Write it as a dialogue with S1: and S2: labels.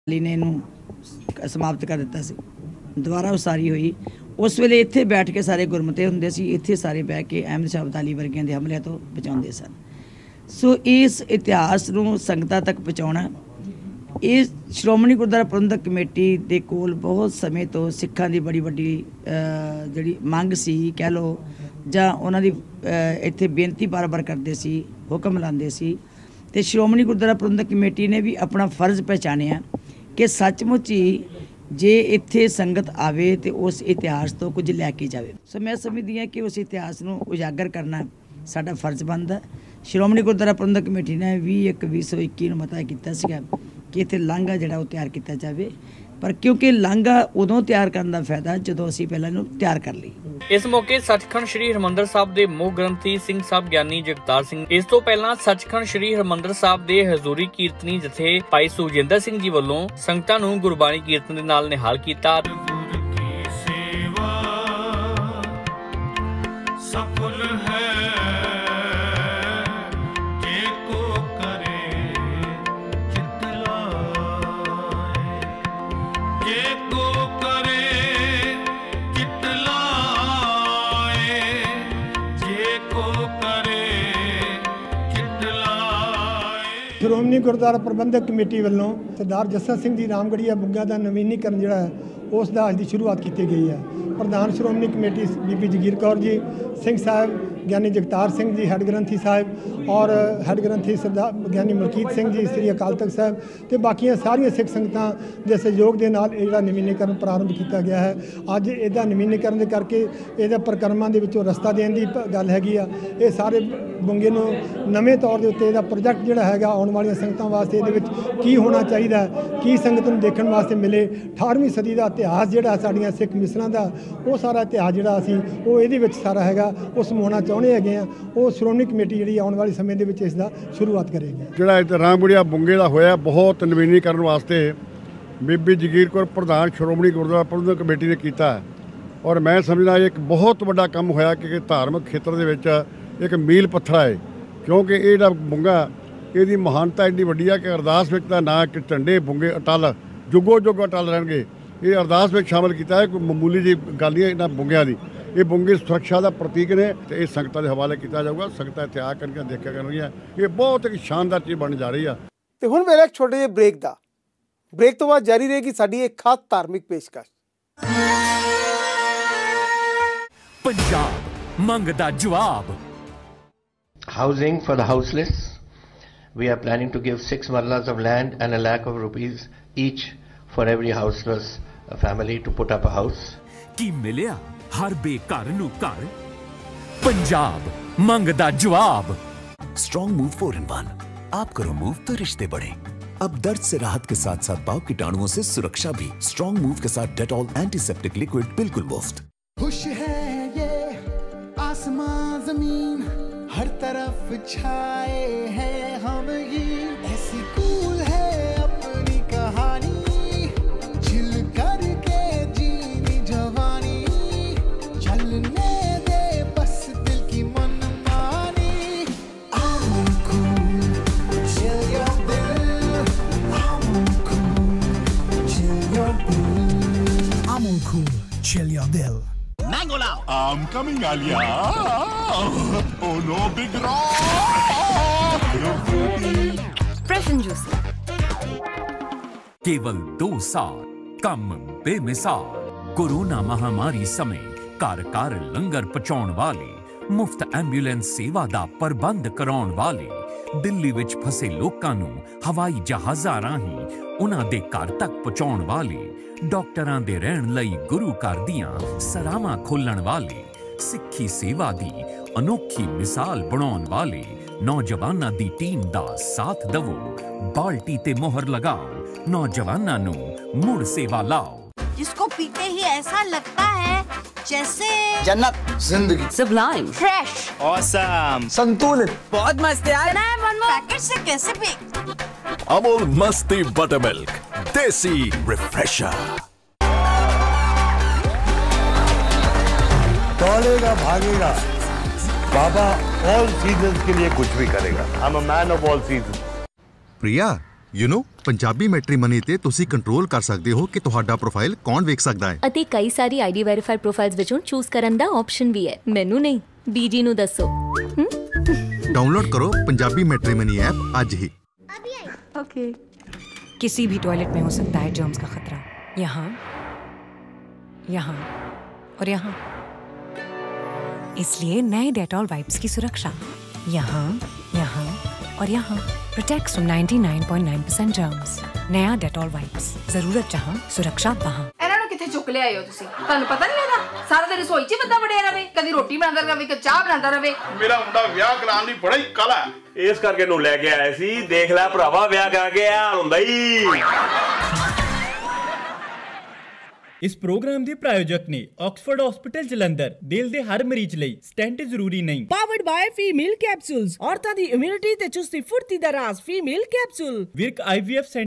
S1: ने इनू समाप्त कर दिता सी। दोबारा उसारी हुई उस वेले इत्थे बैठ के सारे गुरमते हुंदे सी, इत्थे सारे बह के अहमद शाह अब्दाली वर्गियां दे हमलिਆਂ तो बचाउंदे सन। सो इस इतिहास नूं संगतां तक पहुँचाउणा ਇਹ ਸ਼੍ਰੋਮਣੀ ਗੁਰਦੁਆਰਾ ਪ੍ਰਬੰਧਕ ਕਮੇਟੀ ਦੇ ਕੋਲ ਬਹੁਤ ਸਮੇਂ ਤੋਂ ਸਿੱਖਾਂ ਦੀ ਬੜੀ ਵੱਡੀ ਜਿਹੜੀ ਮੰਗ ਸੀ ਕਹਿ ਲਓ ਜਾਂ ਉਹਨਾਂ ਦੀ ਇੱਥੇ ਬੇਨਤੀ ਬਾਰ-ਬਾਰ ਕਰਦੇ ਸੀ, ਹੁਕਮ ਲਾਉਂਦੇ ਸੀ ਤੇ ਸ਼੍ਰੋਮਣੀ ਗੁਰਦੁਆਰਾ ਪ੍ਰਬੰਧਕ ਕਮੇਟੀ ਨੇ ਵੀ ਆਪਣਾ ਫਰਜ਼ ਪਹਿਚਾਨਿਆ ਕਿ ਸੱਚਮੁੱਚ ਹੀ ਜੇ ਇੱਥੇ ਸੰਗਤ ਆਵੇ ਤੇ ਉਸ ਇਤਿਹਾਸ ਤੋਂ ਕੁਝ ਲੈ ਕੇ ਜਾਵੇ। ਸੋ ਮੈਂ ਸਮਝਦੀ ਹਾਂ ਕਿ ਉਸ ਇਤਿਹਾਸ ਨੂੰ ਉਜਾਗਰ ਕਰਨਾ ਸਾਡਾ ਫਰਜ਼ ਬਣਦਾ। ਸ਼੍ਰੋਮਣੀ ਗੁਰਦੁਆਰਾ ਪ੍ਰਬੰਧਕ ਕਮੇਟੀ ਨੇ 21/2021 ਨੂੰ ਮਤਾ ਕੀਤਾ ਸੀਗਾ कि इत्थे लांघा जिहड़ा वो तैयार किया जाए, पर क्योंकि लांघा उदों तैयार करने का फायदा जो असीं पहलां इहनूं तैयार कर लई।
S2: इस मौके सचखंड श्री हरमंदर साहब के मुख ग्रंथी सिंह साहब ज्ञानी जगतार सिंह, इस तो पहलां सचखंड श्री हरमंदर साहब के हजूरी कीर्तनी जथे भाई सुखजिंदर सिंह जी वल्लों संगतां नूं गुरबाणी कीर्तन दे नाल निहाल कीता।
S3: ਸ਼੍ਰੋਮਣੀ ਗੁਰਦੁਆਰਾ ਪ੍ਰਬੰਧਕ ਕਮੇਟੀ ਵੱਲੋਂ ਸਰਦਾਰ ਜੱਸਾ ਸਿੰਘ ਜੀ ਰਾਮਗੜੀਆ ਬੁੱਗਾ ਦਾ ਨਵੀਨੀਕਰਨ ਜਿਹੜਾ ਹੈ ਉਸ ਦਾ ਅੱਜ ਦੀ ਸ਼ੁਰੂਆਤ ਕੀਤੀ ਗਈ ਹੈ। ਪ੍ਰਧਾਨ ਸ਼੍ਰੋਮਣੀ ਕਮੇਟੀ ਬੀਬੀ ਜਗੀਰ ਕੌਰ ਜੀ, ਸਿੰਘ ਸਾਹਿਬ ਗਿਆਨੀ ਜਗਤਾਰ ਸਿੰਘ ਜੀ ਹੈੱਡ ਗ੍ਰੰਥੀ ਸਾਹਿਬ ਔਰ ਹੈੱਡ ਗ੍ਰੰਥੀ ਸਰਦਾਰ ਗਿਆਨੀ ਮਲਕੀਤ ਸਿੰਘ ਜੀ ਸ੍ਰੀ ਅਕਾਲ ਤਖਤ ਸਾਹਿਬ ਤੇ ਬਾਕੀਆਂ ਸਾਰੀਆਂ ਸਿੱਖ ਸੰਗਤਾਂ ਦੇ ਸਹਿਯੋਗ ਦੇ ਨਾਲ ਇਹ ਜਿਹੜਾ ਨਵੀਨੀਕਰਨ ਪ੍ਰਾਰੰਭ ਕੀਤਾ ਗਿਆ ਹੈ। ਅੱਜ ਇਹਦਾ ਨਵੀਨੀਕਰਨ ਦੇ ਕਰਕੇ ਇਹਦੇ ਪ੍ਰਕਰਮਾਂ ਦੇ ਵਿੱਚੋਂ ਰਸਤਾ ਦੇਣ ਦੀ ਗੱਲ ਹੈਗੀ ਆ। ਇਹ ਸਾਰੇ ਬੁੰਗੇ ਨੂੰ ਨਵੇਂ ਤੌਰ ਦੇ ਉੱਤੇ ਇਹਦਾ ਪ੍ਰੋਜੈਕਟ ਜਿਹੜਾ ਹੈਗਾ ਆਉਣ ਵਾਲੀਆਂ ਸੰਗਤਾਂ ਵਾਸਤੇ ਇਹਦੇ ਵਿੱਚ ਕੀ ਹੋਣਾ ਚਾਹੀਦਾ, ਕੀ ਸੰਗਤ ਨੂੰ ਦੇਖਣ ਵਾਸਤੇ ਮਿਲੇ, 18ਵੀਂ ਸਦੀ ਦਾ ਇਤਿਹਾਸ ਜਿਹੜਾ ਸਾਡੀਆਂ ਸਿੱਖ ਮਿਸਲਾਂ ਦਾ ਉਹ ਸਾਰਾ ਇਤਿਹਾਸ ਜਿਹੜਾ ਅਸੀਂ ਉਹ ਇਹਦੇ ਵਿੱਚ ਸਾਰਾ ਹੈਗਾ ਉਹ ਸਮੋਣਾ ਚਾਹੁੰਦੇ ਹੈਗੇ ਆ। ਉਹ ਸ਼੍ਰੋਮਣੀ ਕਮੇਟੀ ਜਿਹੜੀ ਆਉਣ ਵਾਲੇ ਸਮੇਂ ਦੇ ਵਿੱਚ ਇਸ ਦਾ ਸ਼ੁਰੂਆਤ ਕਰੇਗੀ।
S4: ਜਿਹੜਾ ਇੱਥੇ ਰਾਮਗੜੀਆ ਬੁੰਗੇ ਦਾ ਹੋਇਆ ਬਹੁਤ ਨਵੀਨੀਕਰਨ ਵਾਸਤੇ ਬੀਬੀ ਜਗੀਰ ਕੌਰ ਪ੍ਰਧਾਨ ਸ਼੍ਰੋਮਣੀ ਗੁਰਦੁਆਰਾ ਪ੍ਰਬੰਧਕ ਕਮੇਟੀ ਨੇ ਕੀਤਾ ਔਰ ਮੈਂ ਸਮਝਦਾ ਇਹ ਇੱਕ ਬਹੁਤ ਵੱਡਾ ਕੰਮ ਹੋਇਆ ਕਿ ਧਾਰਮਿਕ ਖੇਤਰ ਦੇ ਵਿੱਚ ਇੱਕ ਮੀਲ ਪੱਥਰ ਹੈ ਕਿਉਂਕਿ ਇਹ ਜਿਹੜਾ ਬੁੰਗਾ ਇਹਦੀ ਮਹਾਨਤਾ ਐਡੀ ਵੱਡੀ ਆ ਕਿ ਅਰਦਾਸ ਵਿੱਚ ਦਾ ਨਾਂ ਇੱਕ ਝੰਡੇ ਬੁੰਗੇ ਅਟਲ ਜੁਗੋ ਜੁਗ ਅਟਲ ਰਹਿਣਗੇ। ਇਹ ਅਰਦਾਸ ਵਿੱਚ ਸ਼ਾਮਲ ਕੀਤਾ ਹੈ, ਕੋਈ ਮਾਮੂਲੀ ਜਿਹੀ ਗੱਲ ਨਹੀਂ ਇਹਨਾਂ ਬੁੰਗਿਆਂ ਦੀ। ਇਹ ਬੁੰਗੇ ਸੁਰੱਖਿਆ ਦਾ ਪ੍ਰਤੀਕ ਨੇ ਤੇ ਇਹ ਸੰਗਤਾਂ ਦੇ ਹਵਾਲੇ ਕੀਤਾ ਜਾਊਗਾ। ਸੰਗਤਾਂ ਇੱਥੇ ਆ ਕਰਕੇ ਦੇਖਿਆ ਕਰਨਗੀਆਂ। ਇਹ ਬਹੁਤ ਇੱਕ ਸ਼ਾਨਦਾਰ ਚੀਜ਼ ਬਣ ਜਾ ਰਹੀ ਆ।
S5: ਤੇ ਹੁਣ ਵੇਲੇ ਇੱਕ ਛੋਟੇ ਜਿਹੇ ਬ੍ਰੇਕ ਦਾ। ਬ੍ਰੇਕ ਤੋਂ ਬਾਅਦ ਜਾਰੀ ਰਹੇਗੀ ਸਾਡੀ ਇੱਕ ਖਾਸ ਧਾਰਮਿਕ ਪੇਸ਼ਕਸ਼।
S6: ਪੰਜਾਬ ਮੰਗ ਦਾ ਜਵਾਬ।
S7: Housing for the houseless. We are planning to give 6 marlas of land and 1 lakh of rupees each for every houseless family to put up a house.
S6: ਕੀ ਮਿਲਿਆ ਹਰ ਬੇਘਰ ਨੂੰ ਘਰ? पंजाब मंग दा जवाब।
S8: Strong move 4-in-1। आप करो मूव तो रिश्ते बढ़े। अब दर्द से राहत के साथ साथ पाव कीटाणुओं से सुरक्षा भी। स्ट्रॉन्ग मूव के साथ डेटॉल एंटीसेप्टिक लिक्विड बिल्कुल मुफ्त।
S9: खुश है ये आसमां जमीन, हर तरफ छाए हैं हम ही, ऐसी कूल है अपनी कहानी, झिल करके जीनी जवानी, चलने दे बस दिल की मनमानी। I'm cool, chill your dill, I'm cool, chill your dill, I'm cool, chill your dill।
S10: Mango lao. I'm coming, Alia. Oh no, big rock.
S11: Fresh and juicy.
S6: केवल 2 साल कम बेमिसाल। कोरोना महामारी समय घर घर लंगर पहुंचाने वाले, मुफ्त एंबूलेंस सेवा का प्रबंध कराने वाले, दिल्ली विच फसे लोकां नूं हवाई जहाज़ां राहीं उन्हां दे घर तक पहुंचाने वाले, डॉक्टरां दे रहण लई गुरु घर दियां सरावां खोलण वाले, सिक्खी सेवा दी अनोखी मिसाल बनाउण वाले नौजवानां दी टीम दा साथ दवो। बाल्टी ते मोहर लगाओ, नौजवानां नूं मुड़ सेवा लाओ।
S11: जिसको पीते ही ऐसा लगता है जैसे
S9: जन्नत, जिंदगी,
S11: सुबलाइम, फ्रेश,
S9: ऑसम, संतुलित,
S11: बहुत मस्त यार। पैकेट से कैसे पी?
S8: अमूल मस्ती बटर मिल्क, देसी रिफ्रेशर।
S12: दौड़ेगा भागेगा बाबा, ऑल सीजन्स के लिए कुछ भी करेगा। I am a man of all seasons.
S13: Priya, you know, Punjabi matrimony ਤੇ ਤੁਸੀਂ ਕੰਟਰੋਲ ਕਰ ਸਕਦੇ ਹੋ ਕਿ ਤੁਹਾਡਾ ਪ੍ਰੋਫਾਈਲ ਕੌਣ ਵੇਖ ਸਕਦਾ ਹੈ
S14: ਅਤੇ ਕਈ ਸਾਰੀ ਆਈਡੀ ਵੈਰੀਫਾਈਡ ਪ੍ਰੋਫਾਈਲਸ ਵਿੱਚੋਂ ਚੂਜ਼ ਕਰਨ ਦਾ ਆਪਸ਼ਨ ਵੀ ਹੈ। ਮੈਨੂੰ ਨਹੀਂ, ਡੀਜੀ ਨੂੰ ਦੱਸੋ।
S13: डाउनलोड करो पंजाबी मैट्रिमनी ऐप आज ही।
S15: ओके। किसी भी टॉयलेट में हो सकता है जर्म्स का खतरा। यहाँ, यहाँ और यहाँ। इसलिए नए डेटॉल वाइप्स की सुरक्षा यहाँ, यहाँ और यहाँ। Protects from 99.9% germs. नया डेटॉल वाइप्स, जरूरत जहाँ सुरक्षा वहाँ।
S16: किथे चुक ले आए हो तुसी? ਤੁਹਾਨੂੰ ਪਤਾ ਨਹੀਂ ਲੱਗਦਾ ਸਾਰਾ ਦਿਨ ਰਸੋਈ 'ਚ ਬੰਦਾ ਵੜਿਆ ਰਵੇ, ਕਦੀ ਰੋਟੀ ਬਣਾਉਂਦਾ ਰਵੇ, ਕਦੀ ਚਾਹ ਬਣਾਉਂਦਾ ਰਵੇ।
S10: ਮੇਰਾ ਮੁੰਡਾ ਵਿਆਹ ਕਰਾਉਣ ਦੀ ਬੜਾ ਹੀ ਕਲਾ ਹੈ, ਇਸ ਕਰਕੇ ਨੂੰ ਲੈ ਕੇ ਆਇਆ ਸੀ। ਦੇਖ ਲੈ ਭਰਾਵਾ, ਵਿਆਹ ਕਰਾ ਕੇ ਆ ਹੁੰਦਾ ਹੀ।
S17: ਇਸ ਪ੍ਰੋਗਰਾਮ ਦੇ ਪ੍ਰਾਯੋਜਕ ਨੇ ਆਕਸਫੋਰਡ ਹਸਪੀਟਲ ਜਲੰਧਰ। ਦਿਲ ਦੇ ਹਰ ਮਰੀਜ਼ ਲਈ ਸਟੈਂਟ ਜ਼ਰੂਰੀ ਨਹੀਂ।
S18: Powered by female capsules. ਔਰਤਾਂ ਦੀ ਇਮਿਊਨਿਟੀ ਤੇ ਚੁਸਤੀ ਫੁਰਤੀ ਦਾ ਰਾਜ਼ ਫੀਮੇਲ ਕੈਪਸੂਲ।
S17: ਵਿਰਕ IVF